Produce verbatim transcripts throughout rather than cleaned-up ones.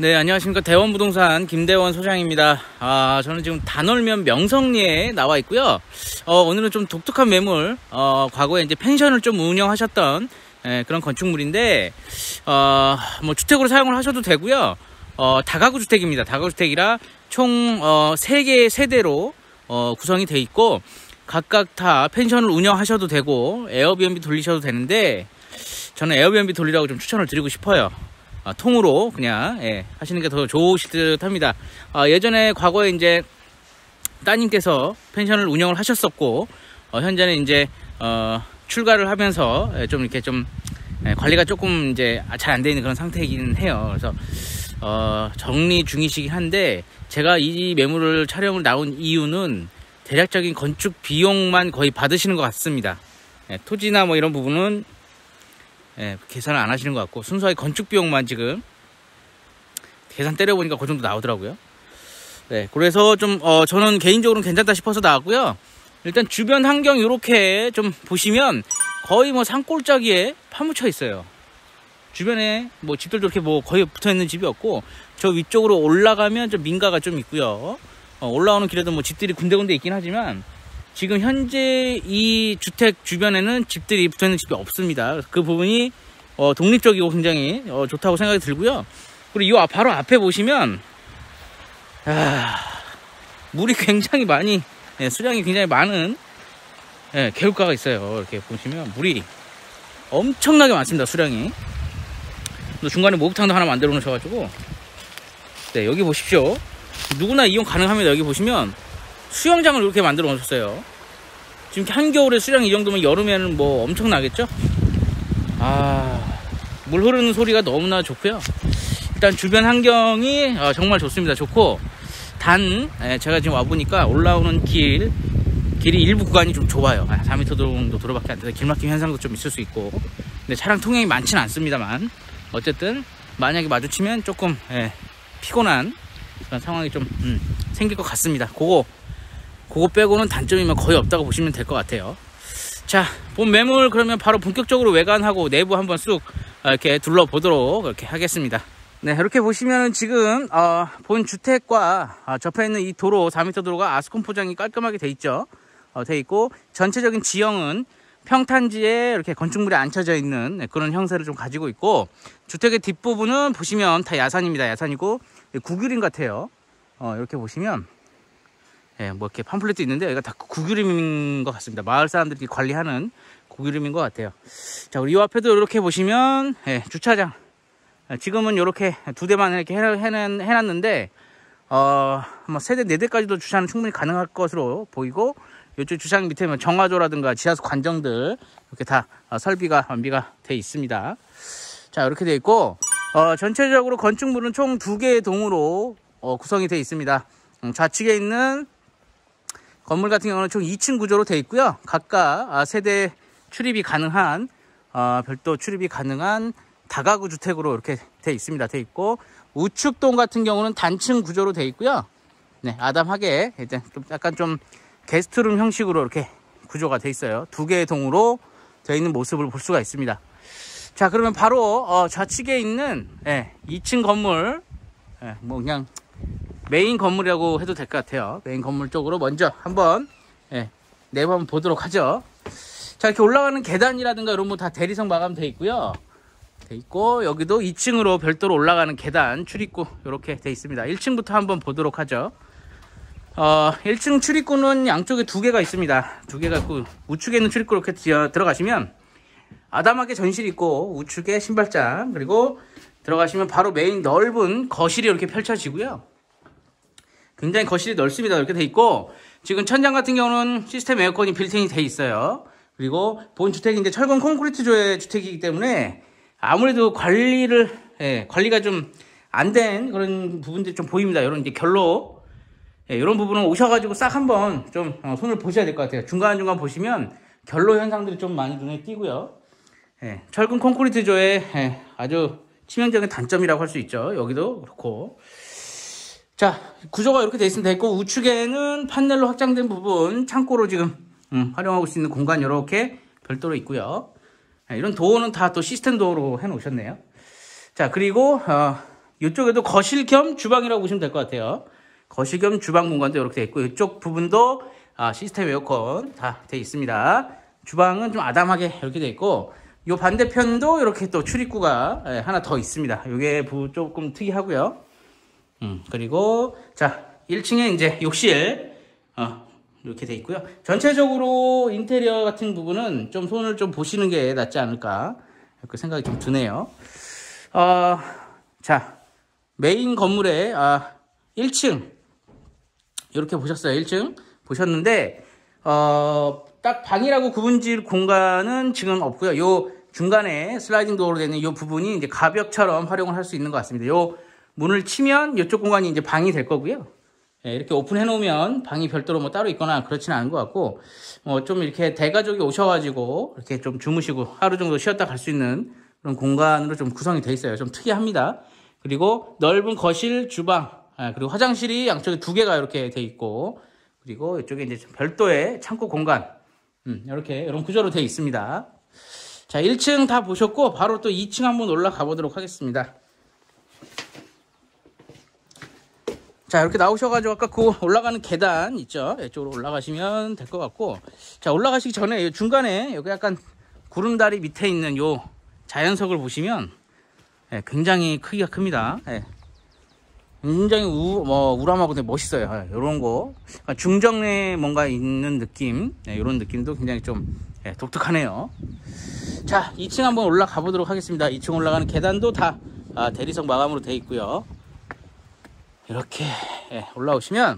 네, 안녕하십니까. 대원부동산 김대원 소장입니다. 아, 저는 지금 단월면 명성리에 나와 있고요. 어, 오늘은 좀 독특한 매물, 어, 과거에 이제 펜션을 좀 운영하셨던 예, 그런 건축물인데, 어, 뭐 주택으로 사용을 하셔도 되고요. 어, 다가구 주택입니다. 다가구 주택이라 총 어, 세 개의 세대로 어, 구성이 돼 있고, 각각 다 펜션을 운영하셔도 되고 에어비앤비 돌리셔도 되는데, 저는 에어비앤비 돌리라고 좀 추천을 드리고 싶어요. 아, 통으로 그냥 예, 하시는 게 더 좋으실 듯 합니다. 아, 예전에 과거에 이제 따님께서 펜션을 운영을 하셨었고, 어, 현재는 이제 어, 출가를 하면서 예, 좀 이렇게 좀 예, 관리가 조금 이제 잘 안 되어 있는 그런 상태이긴 해요. 그래서 어, 정리 중이시긴 한데, 제가 이 매물을 촬영을 나온 이유는 대략적인 건축 비용만 거의 받으시는 것 같습니다. 예, 토지나 뭐 이런 부분은 예, 계산을 안 하시는 것 같고, 순수하게 건축 비용만 지금 계산 때려보니까 그 정도 나오더라고요. 네, 그래서 좀 어, 저는 개인적으로는 괜찮다 싶어서 나왔고요. 일단 주변 환경 이렇게 좀 보시면 거의 뭐 산골짜기에 파묻혀 있어요. 주변에 뭐 집들도 이렇게 뭐 거의 붙어 있는 집이 없고, 저 위쪽으로 올라가면 좀 민가가 좀 있고요. 어, 올라오는 길에도 뭐 집들이 군데군데 있긴 하지만, 지금 현재 이 주택 주변에는 집들이 붙어있는 집이 없습니다. 그 부분이 어, 독립적이고 굉장히 어, 좋다고 생각이 들고요. 그리고 이 바로 앞에 보시면 아, 물이 굉장히 많이 예, 수량이 굉장히 많은 예, 개울가가 있어요. 이렇게 보시면 물이 엄청나게 많습니다. 수량이. 또 중간에 목욕탕도 하나 만들어 놓으셔가지고, 네, 여기 보십시오. 누구나 이용 가능합니다. 여기 보시면 수영장을 이렇게 만들어 놓으셨어요. 지금 한겨울에 수량이 이 정도면 여름에는 뭐 엄청나겠죠? 아, 물 흐르는 소리가 너무나 좋고요. 일단 주변 환경이 정말 좋습니다. 좋고, 단 제가 지금 와보니까 올라오는 길 길이 일부 구간이 좀 좁아요. 사 미터 정도 도로밖에 안 돼서 길 막힘 현상도 좀 있을 수 있고, 근데 차량 통행이 많지는 않습니다만, 어쨌든 만약에 마주치면 조금 예, 피곤한 그런 상황이 좀 음, 생길 것 같습니다. 그거 그거 빼고는 단점이면 거의 없다고 보시면 될 것 같아요. 자, 본 매물 그러면 바로 본격적으로 외관하고 내부 한번 쑥 이렇게 둘러보도록 이렇게 하겠습니다. 네, 이렇게 보시면은 지금 어, 본 주택과 어, 접해 있는 이 도로, 사 미터 도로가 아스콘 포장이 깔끔하게 돼 있죠. 어, 돼 있고, 전체적인 지형은 평탄지에 이렇게 건축물이 앉혀져 있는 네, 그런 형태를 좀 가지고 있고, 주택의 뒷부분은 보시면 다 야산입니다. 야산이고 구규림 같아요. 어, 이렇게 보시면 예, 뭐 이렇게 팜플렛도 있는데, 여기가 다 구규림인 것 같습니다. 마을 사람들이 관리하는 구규림인 것 같아요. 자, 그리고 이 앞에도 이렇게 보시면 예, 주차장. 지금은 이렇게 두 대만 이렇게 해놨는데, 어, 뭐 세 대, 네 대까지도 주차는 충분히 가능할 것으로 보이고, 이쪽 주차장 밑에 정화조라든가 지하수 관정들 이렇게 다 설비가 완비가 돼 있습니다. 자, 이렇게 돼 있고, 어, 전체적으로 건축물은 총 두 개의 동으로 어, 구성이 돼 있습니다. 음, 좌측에 있는 건물 같은 경우는 총 이 층 구조로 되어 있고요. 각각 세대 출입이 가능한 어, 별도 출입이 가능한 다가구 주택으로 이렇게 되어 있습니다. 되어 있고, 우측동 같은 경우는 단층 구조로 되어 있고요. 네, 아담하게 일단 좀 약간 좀 게스트룸 형식으로 이렇게 구조가 되어 있어요. 두 개의 동으로 되어 있는 모습을 볼 수가 있습니다. 자, 그러면 바로 어, 좌측에 있는 예, 이 층 건물, 예, 뭐 그냥 메인 건물이라고 해도 될 것 같아요. 메인 건물 쪽으로 먼저 한번 예, 내부 한번 보도록 하죠. 자, 이렇게 올라가는 계단이라든가 이런 거 다 대리석 마감되어 있고요. 돼 있고, 여기도 이 층으로 별도로 올라가는 계단 출입구 이렇게 돼 있습니다. 일 층부터 한번 보도록 하죠. 어, 일 층 출입구는 양쪽에 두 개가 있습니다. 두 개가 있고, 우측에 있는 출입구 이렇게 들어가시면 아담하게 전실이 있고, 우측에 신발장, 그리고 들어가시면 바로 메인 넓은 거실이 이렇게 펼쳐지고요. 굉장히 거실이 넓습니다. 이렇게 돼 있고, 지금 천장 같은 경우는 시스템 에어컨이 빌트인이 돼 있어요. 그리고 본 주택이 이제 철근 콘크리트 조의 주택이기 때문에 아무래도 관리를 예, 관리가 좀 안 된 그런 부분들이 좀 보입니다. 이런 이제 결로 예, 이런 부분은 오셔가지고 싹 한번 좀 어, 손을 보셔야 될 것 같아요. 중간중간 보시면 결로 현상들이 좀 많이 눈에 띄고요. 예, 철근 콘크리트 조의 예, 아주 치명적인 단점이라고 할 수 있죠. 여기도 그렇고. 자, 구조가 이렇게 돼 있으면 되고, 우측에는 판넬로 확장된 부분, 창고로 지금 음, 활용하고 수 있는 공간 이렇게 별도로 있고요. 예, 이런 도어는 다 또 시스템 도어로 해 놓으셨네요. 자, 그리고 어, 이쪽에도 거실 겸 주방이라고 보시면 될 것 같아요. 거실 겸 주방 공간도 이렇게 돼 있고, 이쪽 부분도 아, 시스템 에어컨 다 돼 있습니다. 주방은 좀 아담하게 이렇게 돼 있고, 이 반대편도 이렇게 또 출입구가 예, 하나 더 있습니다. 이게 조금 특이하고요. 음, 그리고 자, 일 층에 이제 욕실 어, 이렇게 돼 있고요. 전체적으로 인테리어 같은 부분은 좀 손을 좀 보시는 게 낫지 않을까, 그 생각이 좀 드네요. 어, 자, 메인 건물에 아, 일 층 이렇게 보셨어요. 일 층 보셨는데 어, 딱 방이라고 구분질 공간은 지금 없고요. 요 중간에 슬라이딩 도어로 되는 요 부분이 이제 가벽처럼 활용을 할 수 있는 것 같습니다. 요 문을 치면 이쪽 공간이 이제 방이 될 거고요. 예, 이렇게 오픈해 놓으면 방이 별도로 뭐 따로 있거나 그렇지는 않은 것 같고, 뭐 좀 이렇게 대가족이 오셔가지고 이렇게 좀 주무시고 하루 정도 쉬었다 갈 수 있는 그런 공간으로 좀 구성이 돼 있어요. 좀 특이합니다. 그리고 넓은 거실, 주방, 예, 그리고 화장실이 양쪽에 두 개가 이렇게 돼 있고, 그리고 이쪽에 이제 별도의 창고 공간, 음, 이렇게 이런 구조로 돼 있습니다. 자, 일 층 다 보셨고 바로 또 이 층 한번 올라가 보도록 하겠습니다. 자, 이렇게 나오셔가지고 아까 그 올라가는 계단 있죠? 이쪽으로 올라가시면 될 것 같고, 자, 올라가시기 전에 중간에 여기 약간 구름다리 밑에 있는 요 자연석을 보시면 예, 굉장히 크기가 큽니다. 예. 굉장히 우, 뭐, 우람하고 되게 멋있어요. 예, 요런 거. 그러니까 중정에 뭔가 있는 느낌, 예, 요런 느낌도 굉장히 좀 예, 독특하네요. 자, 이 층 한번 올라가 보도록 하겠습니다. 이 층 올라가는 계단도 다 아, 대리석 마감으로 되어 있고요. 이렇게 예, 올라오시면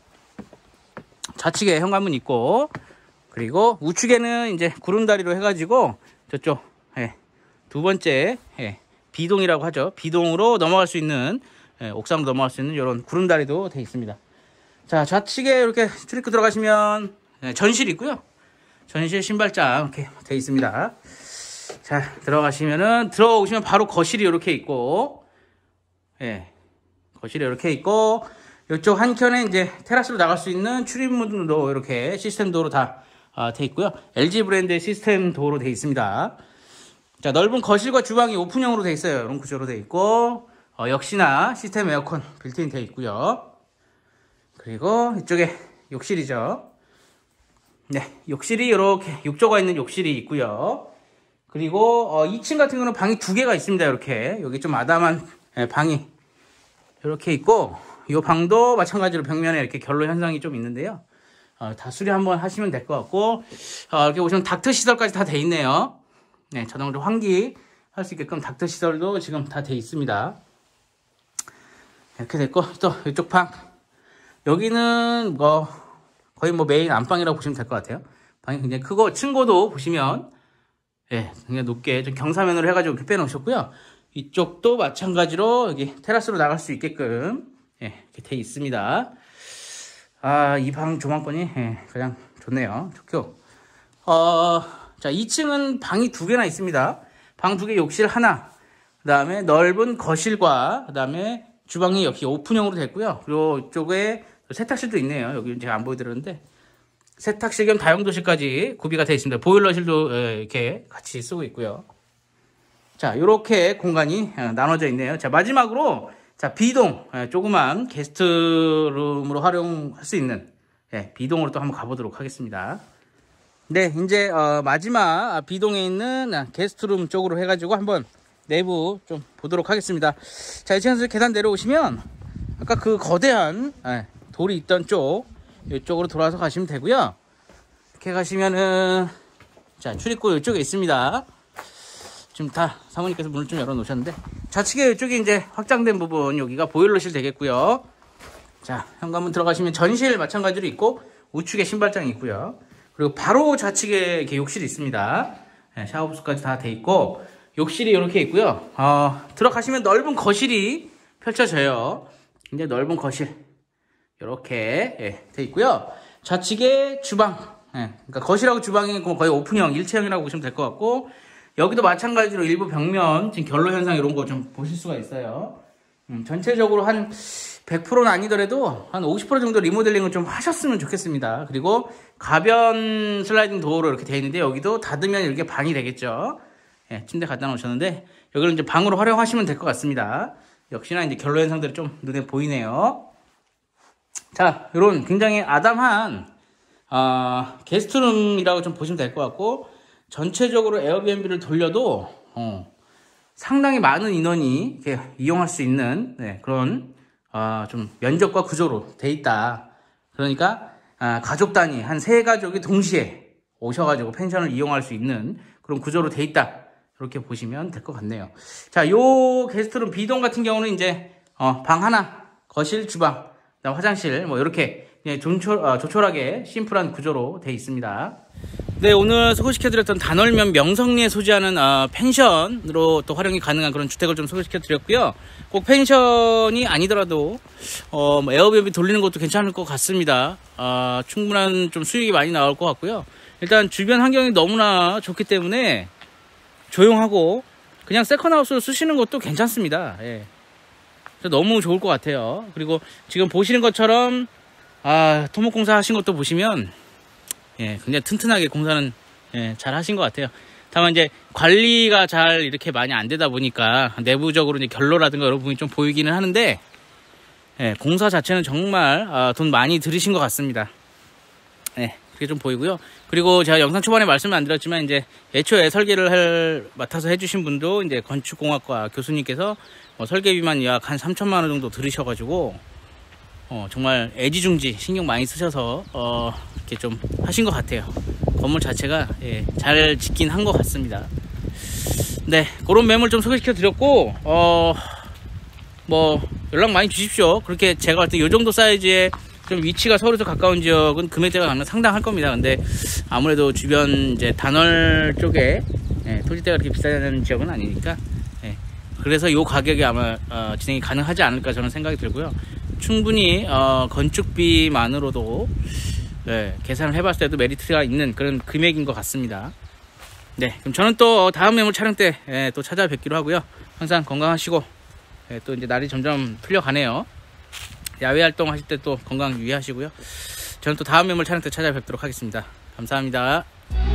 좌측에 현관문 있고, 그리고 우측에는 이제 구름다리로 해가지고 저쪽 예, 두 번째 예, 비동이라고 하죠. 비동으로 넘어갈 수 있는 예, 옥상으로 넘어갈 수 있는 이런 구름다리도 되어 있습니다. 자, 좌측에 이렇게 출입구 들어가시면 예, 전실 있고요. 전실 신발장 이렇게 되어 있습니다. 자, 들어가시면은 들어오시면 바로 거실이 이렇게 있고, 예. 거실이 이렇게 있고, 이쪽 한켠에 이제 테라스로 나갈 수 있는 출입문도 이렇게 시스템 도어로 다 아, 돼 있고요. 엘지 브랜드의 시스템 도어로 돼 있습니다. 자, 넓은 거실과 주방이 오픈형으로 돼 있어요. 이런 구조로 돼 있고, 어, 역시나 시스템 에어컨 빌트인 돼 있고요. 그리고 이쪽에 욕실이죠. 네, 욕실이 이렇게 욕조가 있는 욕실이 있고요. 그리고 어, 이 층 같은 경우는 방이 두 개가 있습니다. 이렇게 여기 좀 아담한 예, 방이 이렇게 있고, 이 방도 마찬가지로 벽면에 이렇게 결로 현상이 좀 있는데요. 어, 다 수리 한번 하시면 될 것 같고, 어, 이렇게 보시면 닥터 시설까지 다 돼 있네요. 네, 자동으로 환기 할 수 있게끔 닥터 시설도 지금 다 돼 있습니다. 이렇게 됐고, 또 이쪽 방. 여기는 뭐 거의 뭐 메인 안방이라고 보시면 될 것 같아요. 방이 굉장히 크고, 층고도 보시면 예, 굉장히 높게 좀 경사면으로 해가지고 이렇게 빼놓으셨고요. 이쪽도 마찬가지로 여기 테라스로 나갈 수 있게끔 예, 이렇게 돼 있습니다. 아, 이 방 조망권이 예, 가장 좋네요. 좋고, 어, 자, 이 층은 방이 두 개나 있습니다. 방 두 개, 욕실 하나, 그 다음에 넓은 거실과 그 다음에 주방이 역시 오픈형으로 됐고요. 그리고 이쪽에 세탁실도 있네요. 여기 제가 안 보여드렸는데 세탁실 겸 다용도실까지 구비가 되어 있습니다. 보일러실도 예, 이렇게 같이 쓰고 있고요. 자, 요렇게 공간이 나눠져 있네요. 자, 마지막으로, 자, 비동, 조그만 게스트룸으로 활용할 수 있는, 예, 비동으로 또 한번 가보도록 하겠습니다. 네, 이제, 어, 마지막 비동에 있는 게스트룸 쪽으로 해가지고 한번 내부 좀 보도록 하겠습니다. 자, 이층에서 계단 내려오시면, 아까 그 거대한, 예, 돌이 있던 쪽, 이쪽으로 돌아서 가시면 되고요. 이렇게 가시면은, 자, 출입구 이쪽에 있습니다. 지금 다 사모님께서 문을 좀 열어 놓으셨는데, 좌측에 이쪽이 이제 확장된 부분, 여기가 보일러실 되겠고요. 자, 현관문 들어가시면 전실 마찬가지로 있고, 우측에 신발장이 있고요. 그리고 바로 좌측에 이렇게 욕실이 있습니다. 네, 샤워부스까지 다 돼 있고, 욕실이 이렇게 있고요. 어, 들어가시면 넓은 거실이 펼쳐져요. 굉장히 넓은 거실 이렇게 예, 돼 있고요. 좌측에 주방, 예, 그러니까 거실하고 주방이 거의 오픈형, 일체형이라고 보시면 될 것 같고, 여기도 마찬가지로 일부 벽면 지금 결로 현상 이런 거 좀 보실 수가 있어요. 음, 전체적으로 한 백 퍼센트는 아니더라도 한 오십 퍼센트 정도 리모델링을 좀 하셨으면 좋겠습니다. 그리고 가변 슬라이딩 도어로 이렇게 되어 있는데, 여기도 닫으면 이렇게 방이 되겠죠. 예, 침대 갖다 놓으셨는데 여기를 이제 방으로 활용하시면 될 것 같습니다. 역시나 이제 결로 현상들이 좀 눈에 보이네요. 자, 이런 굉장히 아담한 어, 게스트룸이라고 좀 보시면 될 것 같고, 전체적으로 에어비앤비를 돌려도 어, 상당히 많은 인원이 이렇게 이용할 수 있는 네, 그런 어, 좀 면적과 구조로 돼 있다. 그러니까 아, 가족 단위 한 세 가족이 동시에 오셔가지고 펜션을 이용할 수 있는 그런 구조로 돼 있다. 이렇게 보시면 될 것 같네요. 자, 요 게스트룸 B동 같은 경우는 이제 어, 방 하나, 거실, 주방, 그다음 화장실 뭐 이렇게 그냥 조촐, 어, 조촐하게 심플한 구조로 돼 있습니다. 네, 오늘 소개시켜드렸던 단월면 명성리에 소재하는 어, 펜션으로 또 활용이 가능한 그런 주택을 좀 소개시켜드렸고요. 꼭 펜션이 아니더라도 어, 뭐 에어비앤비 돌리는 것도 괜찮을 것 같습니다. 어, 충분한 좀 수익이 많이 나올 것 같고요. 일단 주변 환경이 너무나 좋기 때문에 조용하고 그냥 세컨하우스로 쓰시는 것도 괜찮습니다. 예. 너무 좋을 것 같아요. 그리고 지금 보시는 것처럼 아, 토목공사 하신 것도 보시면 예, 굉장히 튼튼하게 공사는 예, 잘 하신 것 같아요. 다만 이제 관리가 잘 이렇게 많이 안 되다 보니까 내부적으로 이제 결로라든가 여러 부분이 좀 보이기는 하는데 예, 공사 자체는 정말 아, 돈 많이 들으신 것 같습니다. 예, 그게 좀 보이고요. 그리고 제가 영상 초반에 말씀을 안 드렸지만 이제 애초에 설계를 할, 맡아서 해주신 분도 이제 건축공학과 교수님께서 뭐 설계비만 약 한 삼천만 원 정도 들으셔가지고 어, 정말 애지중지 신경 많이 쓰셔서 어, 이렇게 좀 하신 것 같아요. 건물 자체가 예, 잘 짓긴 한 것 같습니다. 네, 그런 매물 좀 소개시켜 드렸고 어, 뭐 연락 많이 주십시오. 그렇게 제가 볼 때 이 정도 사이즈의 좀 위치가 서울에서 가까운 지역은 금액대가 상당할 겁니다. 근데 아무래도 주변 이제 단월 쪽에 예, 토지대가 그렇게 비싸는 지역은 아니니까 예, 그래서 이 가격이 아마 어, 진행이 가능하지 않을까 저는 생각이 들고요. 충분히 어, 건축비만으로도 네, 계산을 해봤을 때도 메리트가 있는 그런 금액인 것 같습니다. 네, 그럼 저는 또 다음 매물 촬영 때 또 예, 찾아뵙기로 하고요. 항상 건강하시고 예, 또 이제 날이 점점 풀려가네요. 야외 활동 하실 때 또 건강 유의하시고요. 저는 또 다음 매물 촬영 때 찾아뵙도록 하겠습니다. 감사합니다.